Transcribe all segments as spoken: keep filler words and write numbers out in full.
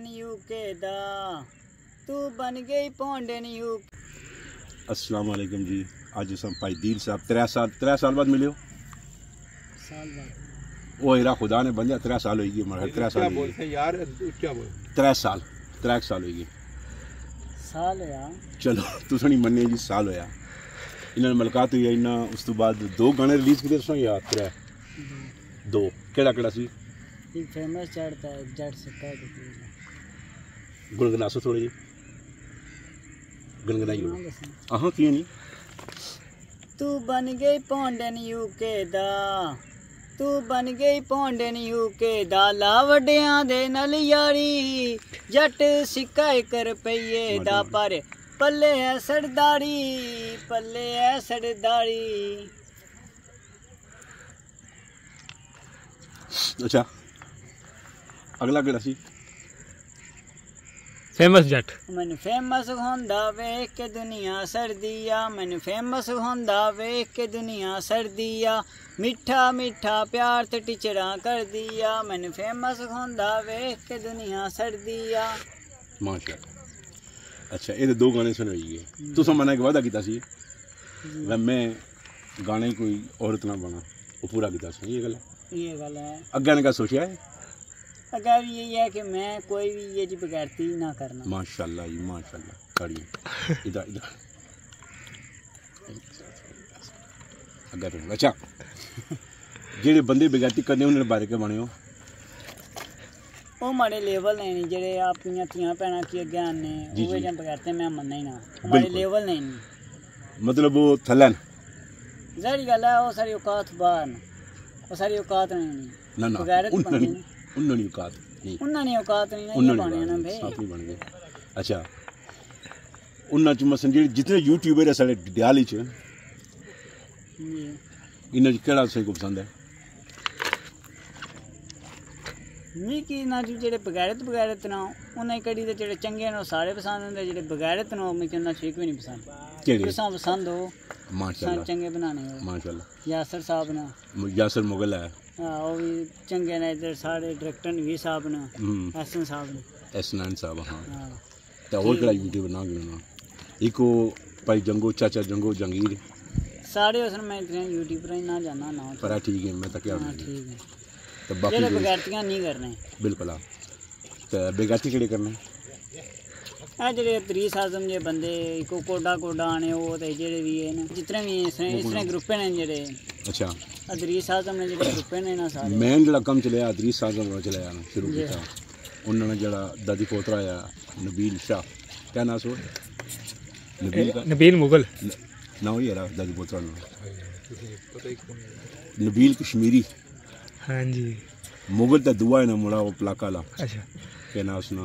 पौंडन UK दा तू बन गई पौंडन यूके। अस्सलाम वालेकुम जी। आज हम भाई दील साहब त्रै साल त्रै साल बाद मिले हो। साल बाद वो हेरा खुदा ने बंदे त्रै साल हो गए मगर त्रै साल बोलते यार क्या बोल त्रै साल त्रै साल हो गए साल होया। चलो तुस नहीं मन्ने जी साल होया इन्होंने मुलाकात हुई इन्ना उस तो बाद दो गाने रिलीज किए तुम या त्रै दो केड़ा केड़ा सी एक फेमस चढ़ता है जट सिक्का गुनगुनासो थोड़ी जी गुनगुनाइयो आहा किए नहीं। तू बन गई पौंडन यूके दा तू बन गई पौंडन यूके दा ला वड्डियां दे नल यारी जट सिक्का एक रुपये दा पर पल्ले है सरदारी पल्ले है सरदारी। अच्छा अगला केड़ा सी फेमस जट मैनू फेमस होंदा वेख के दुनिया सर्दिया मैनू फेमस होंदा वेख के दुनिया सर्दिया मिठा मिठा प्यार ते टीचरा कर दिया मैनू फेमस होंदा वेख के दुनिया सर्दिया। माशाअल्लाह। अच्छा ये दो गाने सुनाइए तुम मना के वादा किया सी मैं गाने कोई औरत ना बना वो पूरा किया सी ये गल ये गल है अग्गे ने क्या सोचा है अगर यही है कि मैं कोई भी ये जी बगैरती ना करना। माशाल्लाह जी माशाल्लाह खड़ी इधर इधर अगर अच्छा जेडे बंदे बगैरती करने उन्हें बारे के बने हो वो माड़े लेवल ने नहीं जेडे अपनी धियां भैनां की अग्गे आने वो जन बगैरते मैं मनना ही ना माड़े लेवल ने नहीं मतलब वो थल्ले जहरी गल है वो सारी औकात बाहर न वो सारी औकात नहीं ना ना बगैरत बंदे ने उन्होंने नहीं औकात नहीं उन्होंने नहीं औकात नहीं ना ये बने ना भाई साफ नहीं बन गए। अच्छा उन्होंने च मसन जेडे जितने यूट्यूबर है साडे डियाली च इन्हां च केड़ा तुसें को पसंद है मिगी ना जी जेडे बगैरत बगैरत ना उन्हें कड़ी ते जेडे चंगे न सारे पसंद होंदे जेडे बगैरत न मिगी उन्हां च एक भी नहीं पसंद केड़ी तुसां पसंद हो माशाल्लाह चंगे बनाने हो माशाल्लाह यासर साहब ना यासर मुगल है हाँ वो भी चंगे ने इधर सारे डायरेक्टर नवीर साहब ने एहसन साहब ने एहसन साहब हाँ हाँ तो और केड़ा यूट्यूबर ना गिनना एक वो भाई जंगो चाचा जंगो जंगीर सारे उसने मैं इतने यूट्यूबर ही ना जाना ना पर ठीक है मैं तो क्या हाँ ठीक है तो बाकी जेडे बगैरतियां नहीं करने बिल्कुल हाँ तो बेगाती केड़े करने ए जेडे तरीस आजम जे बंदे को कोडा कोडा आने वो ते जेडे भी है ना जितने भी इसने इसने ग्रुप ने जेडे अच्छा अदरीस आजम ने जेडे ग्रुप ने ना सारे मैं जेड़ा कम चलिया अदरीस आजम ने चलाया ना शुरू किया उन्होंने जेड़ा दादी पोतरा आया नबील शाह क्या नाम सो नबील का नबील मुगल ना वही है दादी पोतरा ना नबील कश्मीरी हाँ जी मुगल तो दुआ है ना मुड़ा वो पलाका ला अच्छा क्या ना उसना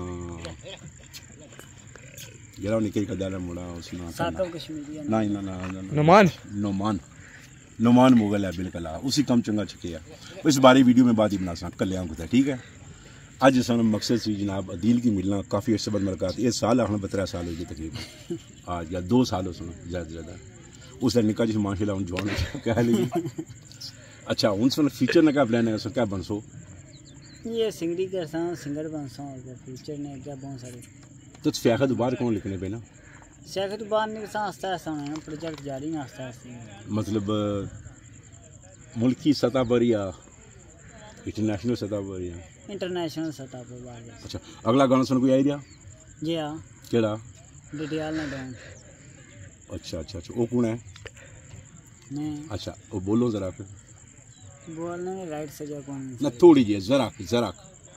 जरा निकल कर डाला मुड़ा उसना साकब कश्मीरी ना ना ना नुमान नुमान नुमान मुगल है बिल्कुल उसी कम चंगा चुके हैं इस बारे वीडियो में बात ही बना सकता कल्याण को ठीक है। अज सन मकसद सी जनाब अदील की मिलना काफ़ी अर्से बाद मुलाकात ये साल आखना बतरा साल हो गए तकरीबन आज या दो साल हो सुनो ज़्यादा ज़्यादा उस निका जी माशाल्लाह जवान कह ली। अच्छा हूँ सन फ्यूचर ने क्या प्लान है क्या बनसो ये सिंगरी करसा सिंगर बनसा और फ्यूचर ने क्या बहुत सारे तो फैखत बाहर कौन लिखने पे ना शायद बाहर नहीं सा आस्ता आस्ता होना ना प्रोजेक्ट जारी ना आस्ता आस्ता मतलब मुल्की सतह पर या इंटरनेशनल सतह पर या इंटरनेशनल सतह पर बाहर। अच्छा अगला गाना सुन कोई आइडिया जी हाँ केड़ा डिडियाल ना डाउन। अच्छा अच्छा अच्छा वो कौन है मैं अच्छा वो बोलो जरा फिर बोलने में राइट से जा कौन ना थोड़ी जी जरा जरा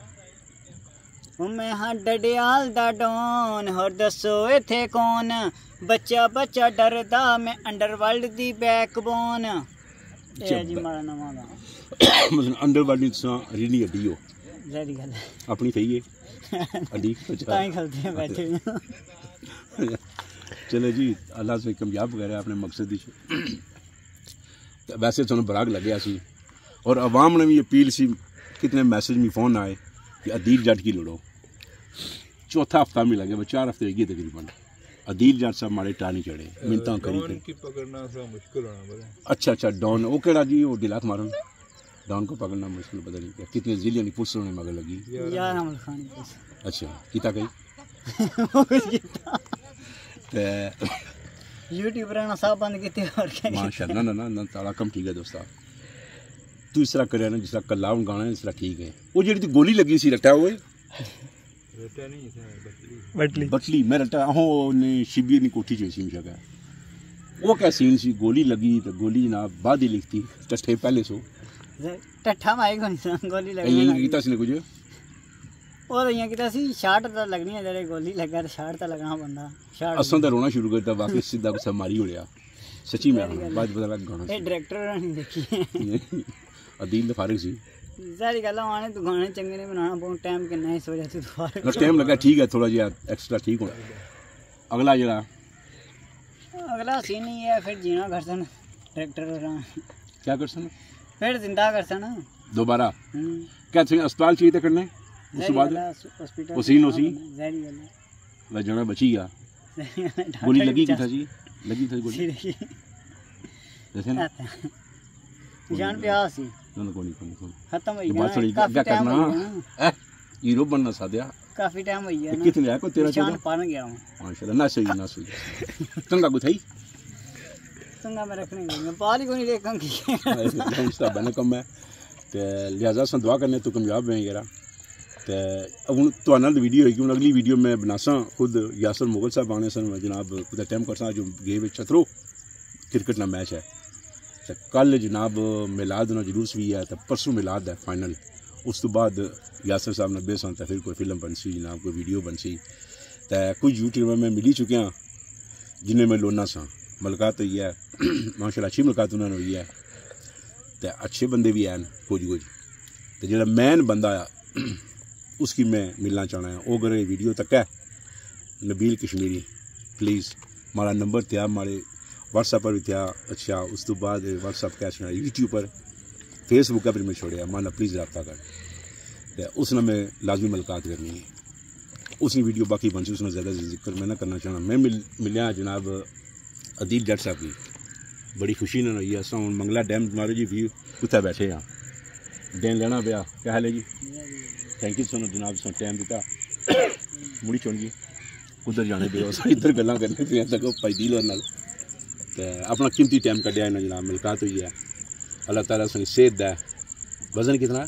मैं हाँ डडियाल दा डॉन होर दसो इथे कौन बच्चा बच्चा डरदा मैं अंडरवर्ल्ड दी बैकबोन ए जी मारा नवां दा मतलब अंडरवर्ल्ड दी सा रीनी हड्डी हो जरी गल अपनी सही है हड्डी ताई खलते हैं बैठे चलो जी अल्लाह से कामयाब करे अपने मकसद दी वैसे तुहानू बराग लग्या सी और आवाम ने भी अपील सी कितने मैसेज में फोन आए कि अदील जट की लड़ो चौथा हफ्ता में लगे चार हफ्ते लगे तकरीबन अदील जट साहब मारे टानी चढ़े मिन्नतां करी की पकड़ना सा मुश्किल होना बड़ा। अच्छा अच्छा डॉन वो केड़ा जी वो दिलात मारन डॉन को पकड़ना मुश्किल पता नहीं क्या कितने जिले की पुलिस ने मगर लगी यार हम खान अच्छा कीता कई ते यूट्यूब रहना सब बंद किते और क्या माशाअल्लाह ना ना ना ताला कम ठीक है दोस्ता तू इस तरह करे ना जिस तरह कल्ला हूँ गाना इस तरह ठीक है वो जी गोली लगी सी रट्टा हुए रटा नहीं था बटली बटली बटली मैं रट्टा हो ने शिबिर नी कोठी जो सी जगह वो क्या सीन सी गोली लगी तो गोली जनाब बाद ही लिखती टट्ठे पहले सो टट्ठा माई कोनी गोली लगी यही कीता सी ने कुछ और इयां कीता सी शाट तो लगनी है जेड़े गोली लगा शाट तो लगना बंदा शाट असन तो रोना शुरू करता बाकी सीधा गुस्सा मारी उड़िया सच्ची में बाद पता लग गाना ए डायरेक्टर नहीं देखी अदील फारिग सी सारी गल्लां आने तू गाने चंगे नहीं बनाना बहुत टाइम कितना है सो जाती दोबारा ना टाइम लगा ठीक है थोड़ा जिहा एक्स्ट्रा ठीक होना अगला जरा अगला सीन ही है फिर जीना घर सन डायरेक्टर क्या कर सन फिर जिंदा कर सन दोबारा क्या थे अस्पताल चाहिए तो करने उसके बाद हॉस्पिटल उसी नो सी जारी गल वह जना बची गया गोली लगी की था जी लगी थी गोली जैसे ना जान पे आ सी ना ना कोनी कोनी कोनी खत्म हो ये गया बात थोड़ी क्या करना है हीरो बनना सादिया काफी टाइम हो गया ना कितने आया को तेरा जान पान गया हूं माशाल्लाह ना सही ना सही चंगा को थई चंगा मैं रखने मैं पाली को नहीं देखन की इसका बने कम है ते लिहाजा सन दुआ करने तो कामयाब है जरा ते अब तो आनंद वीडियो है कि अगली वीडियो में बनासा खुद यासर मुगल साहब आने सन जनाब कुछ टाइम करसा जो गे विच छतरो क्रिकेट ना मैच है ते कल जनाब मिलाद ना जुलूस भी है तो परसों मिलाद है फाइनल उस तो बाद यासर साहब ने बेसन तो फिर कोई फिल्म बन सी जनाब कोई वीडियो बन सी तो कुछ यूट्यूबर में मिली चुके हैं जिन्हें मैं लोना सा मुलाकात हुई है माशाल्लाह अच्छी मुलाकात उन्होंने हुई है तो अच्छे बंदे भी हैं कुछ कुछ तो जो मैन बंदा आ उसकी मैं मिलना चाहना है वो अगर वीडियो तक है नबील कश्मीरी प्लीज़ हमारा नंबर था हमारे व्हाट्सएप पर भी था अच्छा उस तो बाद व्हाट्सएप कैश यूट्यूब पर फेसबुक पर मैं छोड़िया माना प्लीज़ रब्ता कर तो उसने मैं लाजमी मुलाकात करनी है उसने वीडियो बाकी बन सी उसने ज़्यादा जिक्र मैं ना करना चाहना मैं मिल मिलिया जनाब अदील जट साहब की बड़ी खुशी ने हुई अस हूँ मंगला डैम मारो जी व्यू कुत्थे बैठे हाँ डैम लेना पाया क्या हाल है जी थैंक यू सोनो जनाब सो टाइम दिता मुड़ी चुन जी उधर जाने पे इधर गल्लां करने पे तक भाई दिल और नाल ते अपना कीमती टाइम कढ़िया इन्हें जनाब मुलाकात हुई है अल्लाह ताला सनी सेहत दा वजन कितना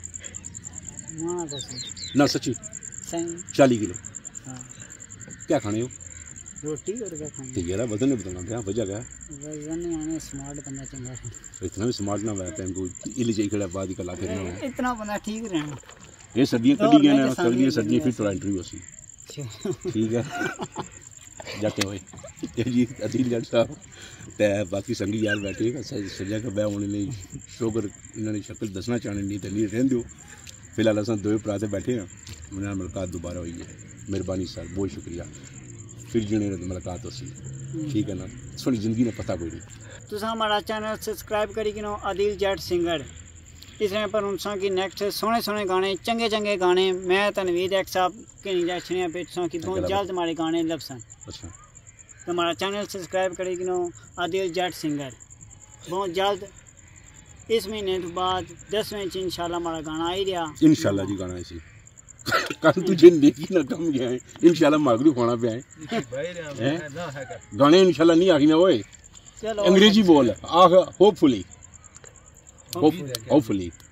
ना सच्ची चालीस किलो क्या खाने हो रोटी और क्या खाने तो यार वजन नहीं बताना क्या वजह क्या वजन नहीं आने स्मार्ट बंदा चंगा है इतना भी स्मार्ट ना हुआ टाइम को इली चाहिए खड़ा बाद का ला करना है इतना बंदा ठीक रहना ये सर्दियां कटी गए ना सर्दियां सर्दियां फिर थोड़ा एंट्री होसी ठीक है जाते हुए ये जी अदील जट साहब ते बाकी संगी यार बैठे सजा का ब्याह होने नहीं शोगर इन्होंने शक्ल दसना चाहने नहीं तो नहीं रहन दो फिलहाल अस दो भरा से बैठे हैं उन्हें मुलाकात दोबारा हुई है मेहरबानी सर बहुत शुक्रिया फिर जिन्हें मुलाकात हो सी ठीक है ना थोड़ी जिंदगी ने पता कोई नहीं तुसा हमारा चैनल सब्सक्राइब करी कि नो अदील जट सिंगर इसने पर उनसा की नेक्स्ट सोने सोने गाने चंगे चंगे गाने मैं तनवीर एक साहब के निजाशनिया पे तुसा की बहुत जल्द हमारे गाने लबसन अच्छा तो हमारा चैनल सब्सक्राइब करी कि नो अदील जट सिंगर बहुत जल्द इस महीने के बाद दसवें च इंशाल्लाह हमारा गाना आई रहा इंशाल्लाह जी गाना इसी कल तुझे नेकी ना कम गया है इंशाल्लाह मागरू खाना पे आए गाने इंशाल्लाह नहीं आखी ना ओए चलो अंग्रेजी बोल आह होपफुली होपफुली